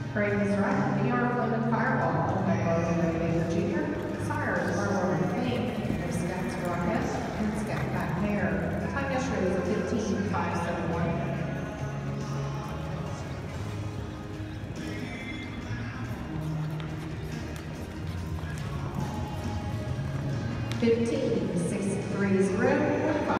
Craig is right. We are Fleming Fireball. Major Junior. Sires are Lauren Fink. Their Scouts Rocket and Scout Back Hair. Time yesterday was a 15.571. 15.630.